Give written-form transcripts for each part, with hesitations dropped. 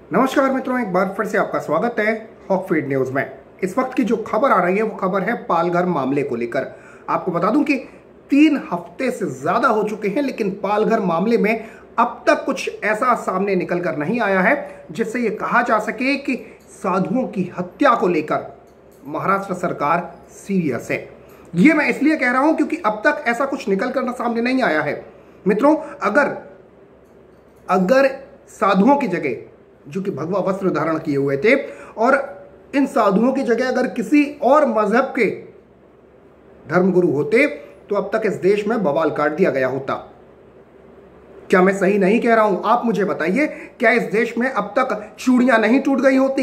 नमस्कार मित्रों, एक बार फिर से आपका स्वागत है हॉक फीड न्यूज में। इस वक्त की जो खबर आ रही है वो खबर है पालघर मामले को लेकर। आपको बता दूं कि 3 हफ्ते से ज्यादा हो चुके हैं, लेकिन पालघर मामले में अब तक कुछ ऐसा सामने निकल कर नहीं आया है जिससे ये कहा जा सके कि साधुओं की हत्या को लेकर महाराष्ट्र सरकार सीरियस है। ये मैं इसलिए कह रहा हूं क्योंकि अब तक ऐसा कुछ निकल कर सामने नहीं आया है। मित्रों, अगर साधुओं की जगह, जो कि भगवा वस्त्र धारण किए हुए थे, और इन साधुओं की जगह अगर किसी और मजहब के धर्मगुरु होते तो अब तक इस देश में बवाल काट दिया गया होता। क्या मैं सही नहीं कह रहा हूं? आप मुझे बताइए, क्या इस देश में अब तक चूड़ियां नहीं टूट गई होती?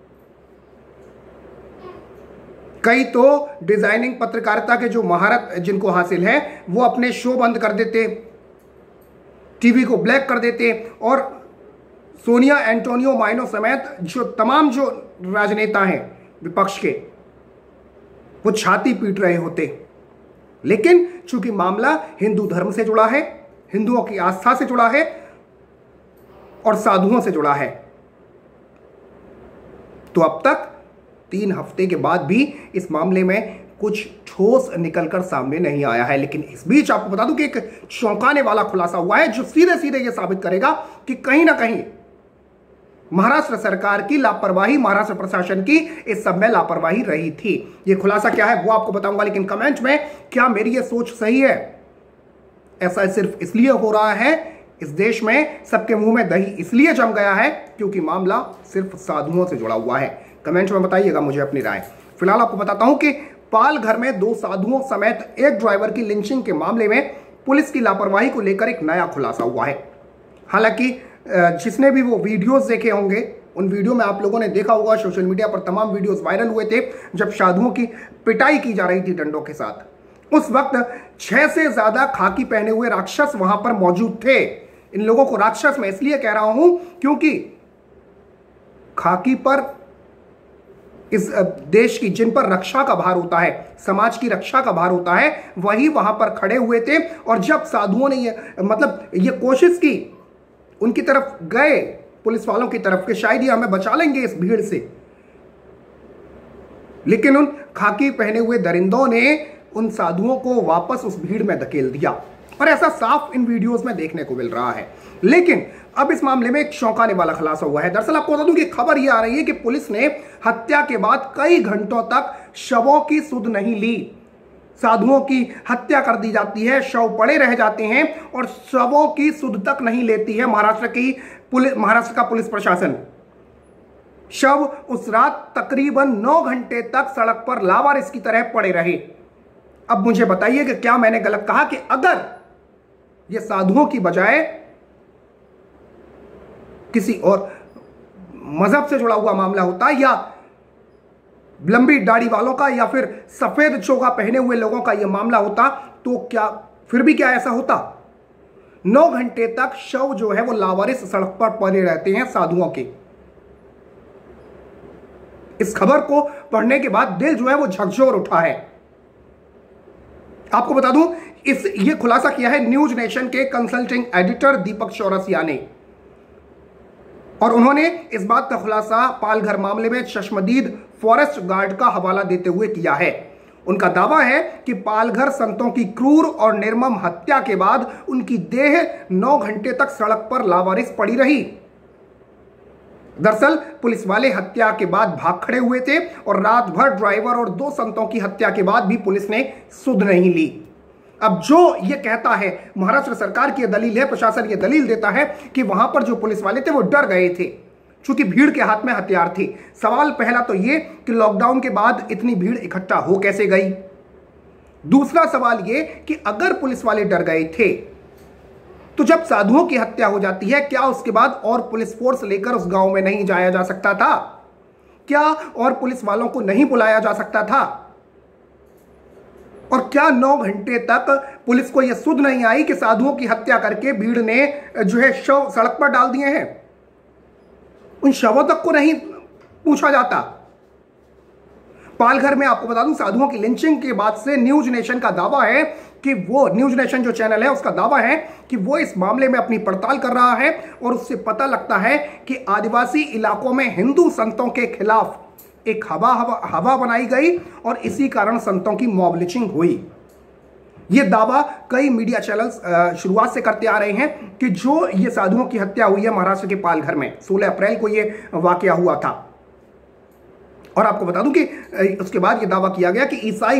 कई तो डिजाइनिंग पत्रकारिता के जो महारत जिनको हासिल है वो अपने शो बंद कर देते, टीवी को ब्लैक कर देते, और सोनिया एंटोनियो माइनो समेत जो तमाम जो राजनेता हैं विपक्ष के, वो छाती पीट रहे होते। लेकिन चूंकि मामला हिंदू धर्म से जुड़ा है, हिंदुओं की आस्था से जुड़ा है और साधुओं से जुड़ा है, तो अब तक 3 हफ्ते के बाद भी इस मामले में कुछ ठोस निकलकर सामने नहीं आया है। लेकिन इस बीच आपको बता दूं कि एक चौंकाने वाला खुलासा हुआ है जो सीधे सीधे यह साबित करेगा कि कहीं ना कहीं महाराष्ट्र सरकार की लापरवाही, महाराष्ट्र प्रशासन की इस सब में लापरवाही रही थी। यह खुलासा क्या है वो आपको बताऊंगा, लेकिन कमेंट में क्या मेरी यह सोच सही है? ऐसा सिर्फ इसलिए हो रहा है, इस देश में सबके मुंह में दही इसलिए जम गया है क्योंकि मामला सिर्फ साधुओं से जुड़ा हुआ है। कमेंट में बताइएगा मुझे अपनी राय। फिलहाल आपको बताता हूं कि पालघर में 2 साधुओं समेत एक ड्राइवर की लिंचिंग के मामले में पुलिस की लापरवाही को लेकर एक नया खुलासा हुआ है। हालांकि जिसने भी वो वीडियोस देखे होंगे, उन वीडियो में आप लोगों ने देखा होगा, सोशल मीडिया पर तमाम वीडियोस वायरल हुए थे जब साधुओं की पिटाई की जा रही थी डंडों के साथ। उस वक्त 6 से ज्यादा खाकी पहने हुए राक्षस वहां पर मौजूद थे। इन लोगों को राक्षस मैं इसलिए कह रहा हूं क्योंकि खाकी पर इस देश की, जिन पर रक्षा का भार होता है, समाज की रक्षा का भार होता है, वही वहां पर खड़े हुए थे। और जब साधुओं ने ये कोशिश की, उनकी तरफ गए, पुलिस वालों की तरफ, कि शायद ये हमें बचा लेंगे इस भीड़ से, लेकिन उन खाकी पहने हुए दरिंदों ने उन साधुओं को वापस उस भीड़ में धकेल दिया। और ऐसा साफ इन वीडियोस में देखने को मिल रहा है। लेकिन अब इस मामले में एक चौंकाने वाला खुलासा हुआ है। दरअसल आपको बता दूं कि खबर यह आ रही है कि पुलिस ने हत्या के बाद कई घंटों तक शवों की सुध नहीं ली। साधुओं की हत्या कर दी जाती है, शव पड़े रह जाते हैं और शवों की सुध तक नहीं लेती है महाराष्ट्र का पुलिस प्रशासन। शव उस रात तकरीबन 9 घंटे तक सड़क पर लावारिस की तरह पड़े रहे। अब मुझे बताइए कि क्या मैंने गलत कहा कि अगर यह साधुओं की बजाय किसी और मजहब से जुड़ा हुआ मामला होता, या लंबी दाढ़ी वालों का, या फिर सफेद चोगा पहने हुए लोगों का यह मामला होता, तो क्या फिर भी क्या ऐसा होता? 9 घंटे तक शव जो है वो लावारिस सड़क पर पड़े रहते हैं साधुओं के। इस खबर को पढ़ने के बाद दिल जो है वो झकझोर उठा है। आपको बता दूं, ये खुलासा किया है न्यूज नेशन के कंसल्टिंग एडिटर दीपक चौरसिया ने, और उन्होंने इस बात का खुलासा पालघर मामले में चश्मदीद फॉरेस्ट गार्ड का हवाला देते हुए किया है। उनका दावा है कि पालघर संतों की क्रूर और निर्मम हत्या के बाद उनकी देह 9 घंटे तक सड़क पर लावारिस पड़ी रही। दरअसल पुलिस वाले हत्या के बाद भाग खड़े हुए थे और रात भर ड्राइवर और 2 संतों की हत्या के बाद भी पुलिस ने सुध नहीं ली। अब जो ये कहता है, महाराष्ट्र सरकार की दलील है, प्रशासन ये दलील देता है कि वहां पर जो पुलिस वाले थे वो डर गए थे क्योंकि भीड़ के हाथ में हथियार थे। सवाल पहला तो ये कि लॉकडाउन के बाद इतनी भीड़ इकट्ठा हो कैसे गई? दूसरा सवाल ये कि अगर पुलिस वाले डर गए थे तो जब साधुओं की हत्या हो जाती है, क्या उसके बाद और पुलिस फोर्स लेकर उस गांव में नहीं जाया जा सकता था? क्या और पुलिस वालों को नहीं बुलाया जा सकता था? और क्या 9 घंटे तक पुलिस को यह सुध नहीं आई कि साधुओं की हत्या करके भीड़ ने जो है शव सड़क पर डाल दिए हैं? उन शवों तक को नहीं पूछा जाता। पालघर में आपको बता दूं, साधुओं की लिंचिंग के बाद से न्यूज नेशन का दावा है कि वो, न्यूज नेशन जो चैनल है उसका दावा है कि वो इस मामले में अपनी पड़ताल कर रहा है और उससे पता लगता है कि आदिवासी इलाकों में हिंदू संतों के खिलाफ एक हवा बनाई गई और इसी कारण संतों की मॉब लिंचिंग हुई। यह दावा कई मीडिया चैनल्स शुरुआत से करते आ रहे हैं कि जो ये साधुओं की हत्या हुई है महाराष्ट्र के पालघर में, 16 अप्रैल को यह वाकया हुआ था। और आपको बता दूं कि उसके बाद यह दावा किया गया कि ईसाई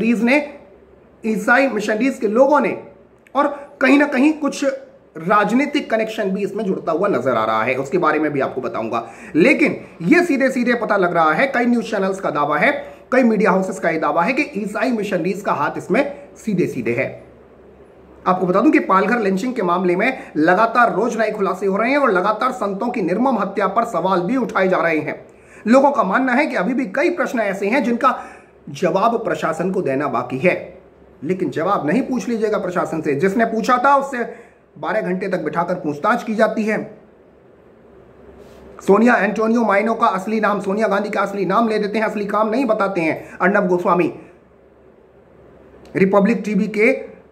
मिशनरीज के लोगों ने, और कहीं ना कहीं कुछ राजनीतिक कनेक्शन भी इसमें जुड़ता हुआ नजर आ रहा है, उसके बारे में भी आपको बताऊंगा। लेकिन यह सीधे सीधे पता लग रहा है, कई न्यूज चैनल्स का दावा है, कई मीडिया हाउसेस का यह दावा है कि ईसाई मिशनरीज का हाथ इसमें सीधे सीधे है। आपको बता दूं कि पालघर लिंचिंग के मामले में लगातार रोज नए खुलासे हो रहे हैं और लगातार संतों की निर्मम हत्या पर सवाल भी उठाए जा रहे हैं। लोगों का मानना है कि अभी भी कई प्रश्न ऐसे हैं जिनका जवाब प्रशासन को देना बाकी है। लेकिन जवाब नहीं पूछ लीजिएगा प्रशासन से, जिसने पूछा था उससे 12 घंटे तक बिठाकर पूछताछ की जाती है। सोनिया एंटोनियो माइनो का असली नाम, सोनिया गांधी का असली नाम ले देते हैं, असली काम नहीं बताते हैं। अर्णब गोस्वामी रिपब्लिक टीवी के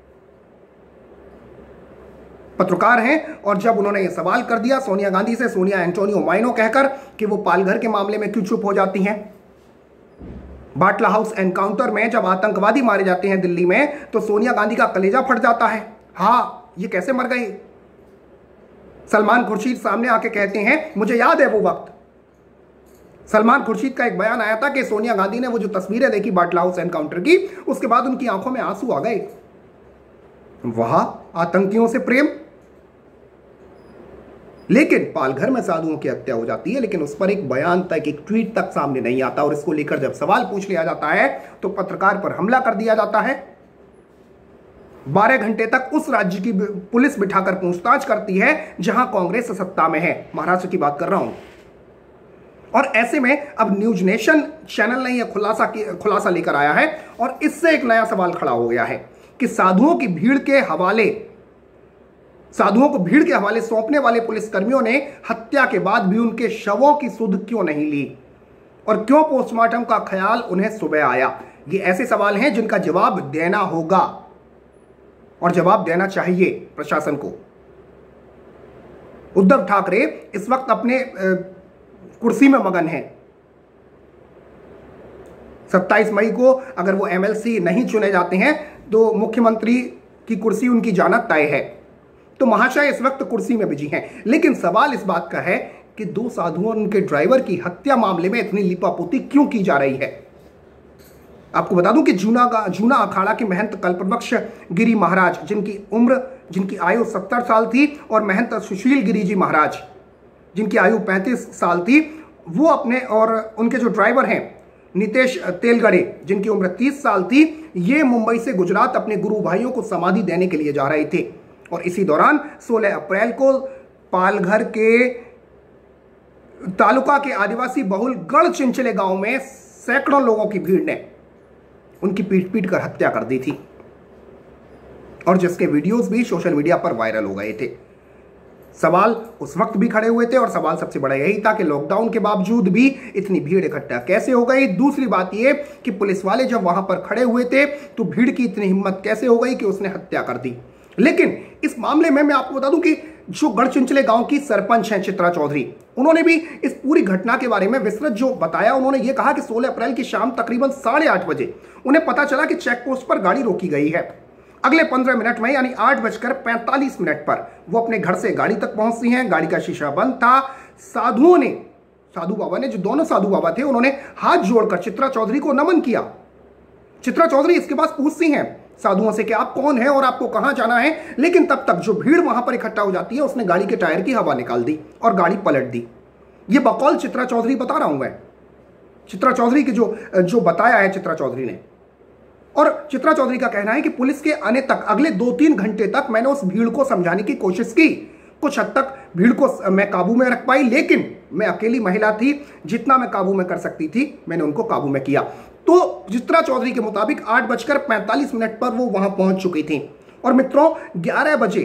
पत्रकार हैं और जब उन्होंने यह सवाल कर दिया सोनिया गांधी से, सोनिया एंटोनियो माइनो कहकर, कि वो पालघर के मामले में क्यों चुप हो जाती हैं। बाटला हाउस एनकाउंटर में जब आतंकवादी मारे जाते हैं दिल्ली में तो सोनिया गांधी का कलेजा फट जाता है। हाँ, ये कैसे मर गई। सलमान खुर्शीद सामने आके कहते हैं, मुझे याद है वो वक्त। सलमान खुर्शीद का एक बयान आया था कि सोनिया गांधी ने वो जो तस्वीरें देखी बाटला हाउस एनकाउंटर की, उसके बाद उनकी आंखों में आंसू आ गए। वहां आतंकियों से प्रेम। लेकिन पालघर में साधुओं की हत्या हो जाती है, लेकिन उस पर एक बयान तक, एक ट्वीट तक सामने नहीं आता। और इसको लेकर जब सवाल पूछ लिया जाता है तो पत्रकार पर हमला कर दिया जाता है। 12 घंटे तक उस राज्य की पुलिस बिठाकर पूछताछ करती है जहां कांग्रेस सत्ता में है। महाराष्ट्र की बात कर रहा हूं। और ऐसे में अब न्यूज नेशन चैनल ने यह खुलासा लेकर आया है और इससे एक नया सवाल खड़ा हो गया है कि साधुओं को भीड़ के हवाले सौंपने वाले पुलिसकर्मियों ने हत्या के बाद भी उनके शवों की सुध क्यों नहीं ली और क्यों पोस्टमार्टम का ख्याल उन्हें सुबह आया। ये ऐसे सवाल हैं जिनका जवाब देना होगा और जवाब देना चाहिए प्रशासन को। उद्धव ठाकरे इस वक्त अपने कुर्सी में मगन हैं। 27 मई को अगर वो एमएलसी नहीं चुने जाते हैं तो मुख्यमंत्री की कुर्सी उनकी जाना तय है। तो महाशय इस वक्त कुर्सी में बिजी हैं। लेकिन सवाल इस बात का है कि 2 साधुओं और उनके ड्राइवर की हत्या मामले में इतनी लिपापोती क्यों की जा रही है। आपको बता दूं कि जूना अखाड़ा के महंत कल्पवृक्ष गिरी महाराज, जिनकी आयु 70 साल थी, और महंत सुशील गिरी जी महाराज जिनकी आयु 35 साल थी, वो अपने और उनके जो ड्राइवर हैं नितेश तेलगड़े जिनकी उम्र 30 साल थी, ये मुंबई से गुजरात अपने गुरु भाइयों को समाधि देने के लिए जा रहे थे। और इसी दौरान 16 अप्रैल को पालघर के तालुका के आदिवासी बहुल गढ़चिंचले गांव में सैकड़ों लोगों की भीड़ ने उनकी पीट कर हत्या कर दी थी और जिसके वीडियोस भी सोशल मीडिया पर वायरल हो गए थे। सवाल उस वक्त भी खड़े हुए थे और सवाल सबसे बड़ा यही था कि लॉकडाउन के बावजूद भी इतनी भीड़ इकट्ठा कैसे हो गई। दूसरी बात यह कि पुलिस वाले जब वहां पर खड़े हुए थे तो भीड़ की इतनी हिम्मत कैसे हो गई कि उसने हत्या कर दी। लेकिन इस मामले में मैं आपको बता दूं कि जो गढ़चिंचले गांव की सरपंच हैं चित्रा चौधरी, उन्होंने भी इस पूरी घटना के बारे में विस्तृत जो बताया। उन्होंने ये कहा कि 16 अप्रैल की शाम तकरीबन 8:30 बजे उन्हें पता चला कि चेक पोस्ट पर गाड़ी रोकी गई है। अगले 15 मिनट में यानी 8:45 पर वो अपने घर से गाड़ी तक पहुंचती हैं। गाड़ी का शीशा बंद था। साधु बाबा ने, जो दोनों साधु बाबा थे, उन्होंने हाथ जोड़कर चित्रा चौधरी को नमन किया। चित्रा चौधरी इसके बाद पूछती हैं साधुओं से कि आप कौन हैं और आपको कहां जाना है। लेकिन तब तक जो भीड़ वहां पर इकट्ठा हो जाती है, उसने गाड़ी के टायर की हवा निकाल दी और गाड़ी पलट दी। ये बकौल चित्रा चौधरी बता रहा हूं मैं, चित्रा चौधरी की जो बताया है चित्रा चौधरी ने। और चित्रा चौधरी का कहना है कि पुलिस के आने तक अगले 2-3 घंटे तक मैंने उस भीड़ को समझाने की कोशिश की। कुछ हद तक भीड़ को मैं काबू में रख पाई, लेकिन मैं अकेली महिला थी, जितना मैं काबू में कर सकती थी मैंने उनको काबू में किया। तो चित्रा चौधरी के मुताबिक 8:45 पर वो वहां पहुंच चुकी थी। और मित्रों, 11 बजे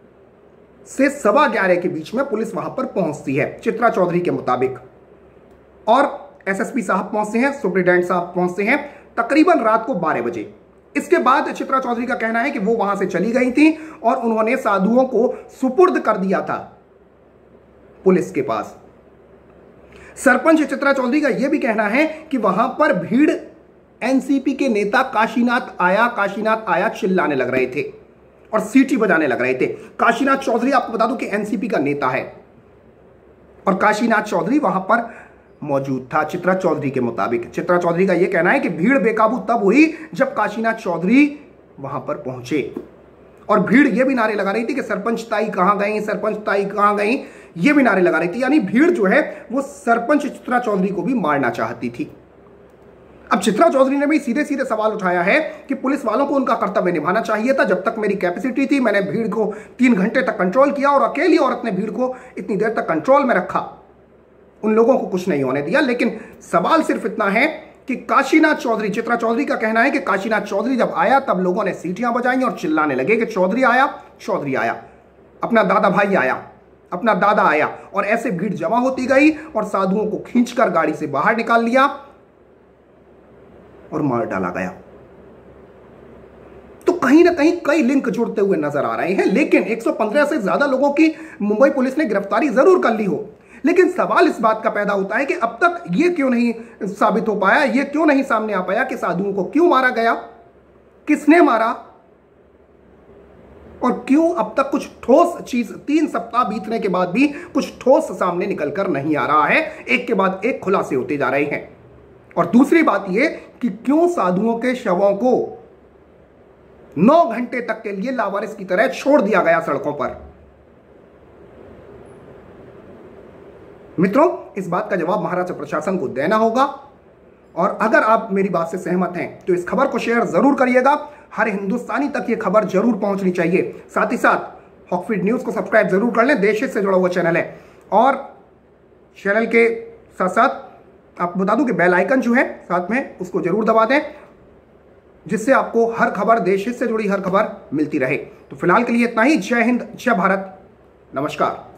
से 11:15 के बीच में पुलिस वहां पर पहुंचती है चित्रा चौधरी के मुताबिक। और एसएसपी साहब पहुंचते हैं, सुप्रिटेंडेंट साहब पहुंचते हैं तकरीबन रात को 12 बजे। इसके बाद चित्रा चौधरी का कहना है कि वो वहां से चली गई थी और उन्होंने साधुओं को सुपुर्द कर दिया था पुलिस के पास। सरपंच चित्रा चौधरी का यह भी कहना है कि वहां पर भीड़ एनसीपी के नेता काशीनाथ आया चिल्लाने लग रहे थे और सीटी बजाने लग रहे थे। काशीनाथ चौधरी आपको बता दूं कि एनसीपी का नेता है और काशीनाथ चौधरी वहां पर मौजूद था चित्रा चौधरी के मुताबिक। चित्रा चौधरी का यह कहना है कि भीड़ बेकाबू तब हुई जब काशीनाथ चौधरी वहां पर पहुंचे और भीड़ यह भी नारे लगा रही थी कि सरपंच ताई कहां गई, सरपंच ताई कहां गई, ये भी नारे लगा रही थी। यानी भीड़ जो है वो सरपंच चित्रा चौधरी को भी मारना चाहती थी। अब चित्रा चौधरी ने भी सीधे सीधे सवाल उठाया है कि पुलिस वालों को उनका कर्तव्य निभाना चाहिए था। जब तक मेरी कैपेसिटी थी मैंने भीड़ को 3 घंटे तक कंट्रोल किया और अकेली औरत ने भीड़ को इतनी देर तक कंट्रोल में रखा, उन लोगों को कुछ नहीं होने दिया। लेकिन सवाल सिर्फ इतना है कि काशीनाथ चौधरी, चित्रा चौधरी का कहना है कि काशीनाथ चौधरी जब आया तब लोगों ने सीटियां बजाई और चिल्लाने लगे कि चौधरी आया, अपना दादा भाई आया, अपना दादा आया, और ऐसे भीड़ जमा होती गई और साधुओं को खींचकर गाड़ी से बाहर निकाल लिया और मार डाला गया। तो कहीं ना कहीं कई लिंक जुड़ते हुए नजर आ रहे हैं। लेकिन 115 से ज्यादा लोगों की मुंबई पुलिस ने गिरफ्तारी जरूर कर ली हो, लेकिन सवाल इस बात का पैदा होता है कि अब तक यह क्यों नहीं साबित हो पाया, यह क्यों नहीं सामने आ पाया कि साधुओं को क्यों मारा गया, किसने मारा, और क्यों अब तक कुछ ठोस चीज 3 सप्ताह बीतने के बाद भी कुछ ठोस सामने निकलकर नहीं आ रहा है। एक के बाद एक खुलासे होते जा रहे हैं। और दूसरी बात यह कि क्यों साधुओं के शवों को 9 घंटे तक के लिए लावारिस की तरह छोड़ दिया गया सड़कों पर। मित्रों, इस बात का जवाब महाराष्ट्र प्रशासन को देना होगा। और अगर आप मेरी बात से सहमत हैं तो इस खबर को शेयर जरूर करिएगा। हर हिंदुस्तानी तक यह खबर जरूर पहुंचनी चाहिए। साथ ही साथ हॉकफीड न्यूज को सब्सक्राइब जरूर कर लें, देश हित से जुड़ा हुआ चैनल है। और चैनल के साथ साथ आपको बता दूं कि बेल आइकन जो है साथ में उसको जरूर दबा दें, जिससे आपको हर खबर, देश हित से जुड़ी हर खबर मिलती रहे। तो फिलहाल के लिए इतना ही। जय हिंद, जय भारत, नमस्कार।